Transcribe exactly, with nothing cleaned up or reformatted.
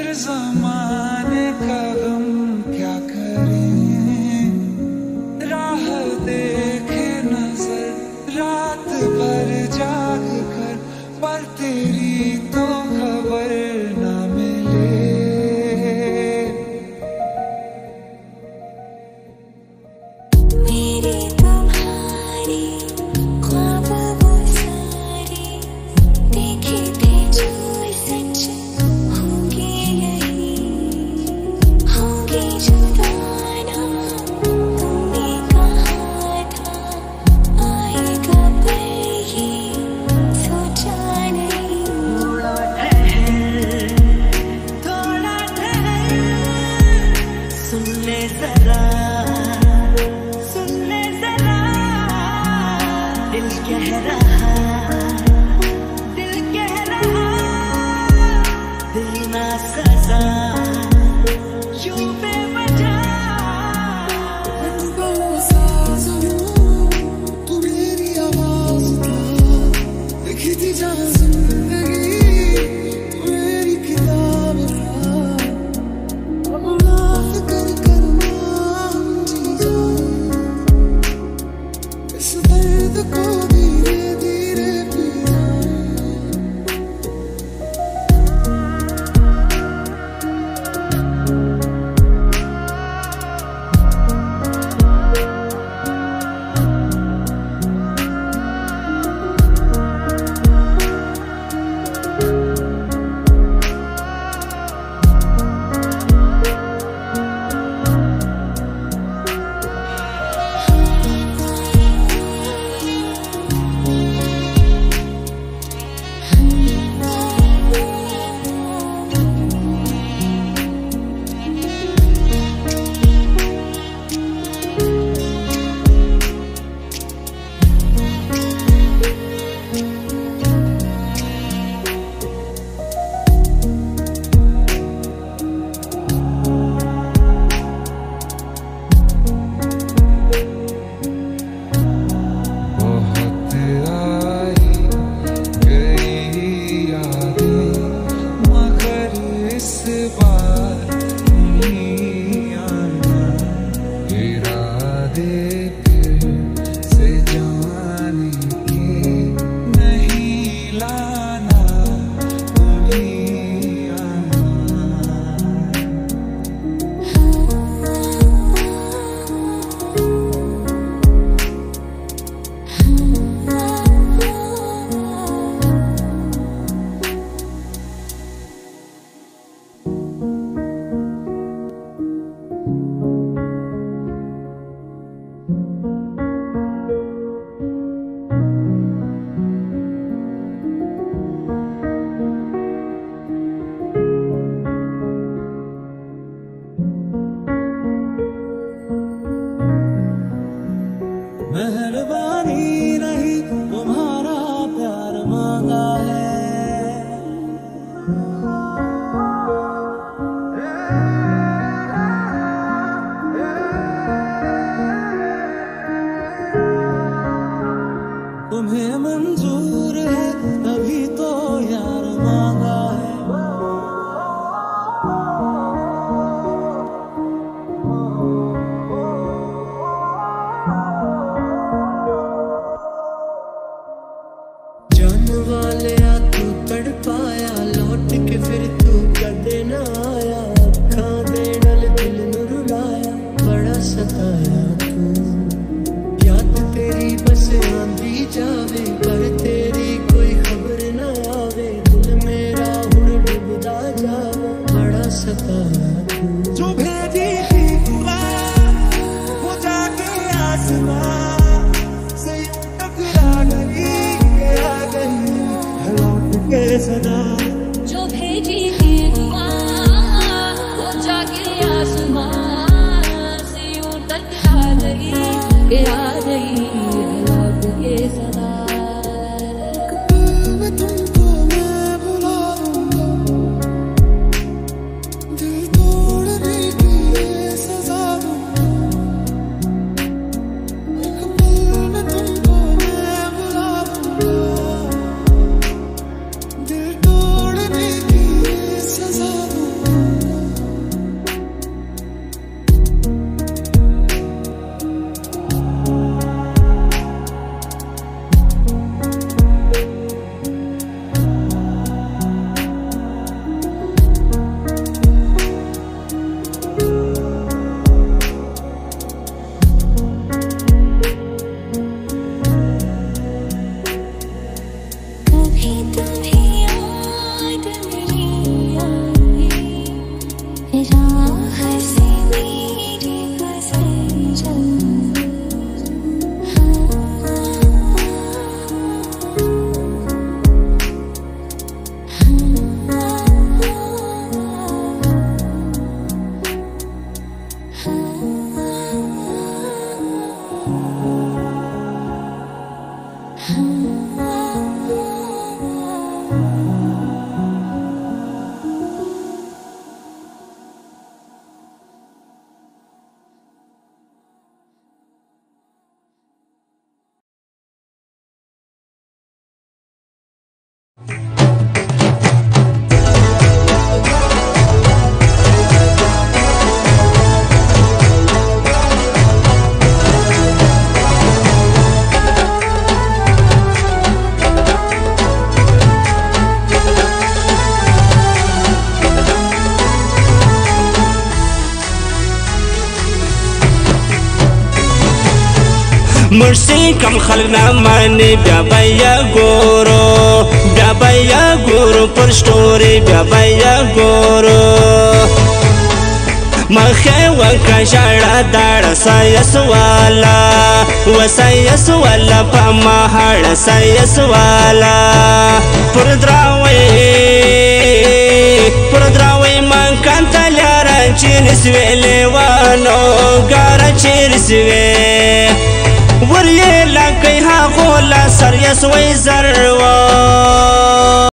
जमाने का गम क्या करें, राह देखे नजर रात भर जाग कर, पर तेरी तो खबर न मिले। मेरी तुम्हारी ख्वाब वो सारे देखे थे जो सच होंगे यही, होंगे जुदाना तुमने कहा था, आएगा पर ये सोचा नहीं। थोड़ा ठहर, थोड़ा ठहर, सुन ले जरा, सुन ले जरा, दिल कह रहा, दिल कह रहा, दिल ना सजा यूं बेवजह। साज हूँ तू मेरी आवाज था, लिखी थी जहाँ जिंदगी तू मेरी किताब था। अब माफ कर करना हम जी जाए, इस दर्द को धीरे धीरे पी जाए। बहुत आई गई यादें, मगर इस बार नहीं आना। इरादे फिर से जाने के नहीं लाना, नहीं आना। مرسی کم خلق نمانی بیا بیا گورو بیا بیا گورو پر شتوری بیا بیا گورو مخه وکا شړه داړه سایس والا و سایس والا په مهاړه سایس والا پر دراوي پر دراوي من کانت لاره چې نسوي لیوانو ګار چې رسوي ور یې لکه ها غولا سر یې سوي زروا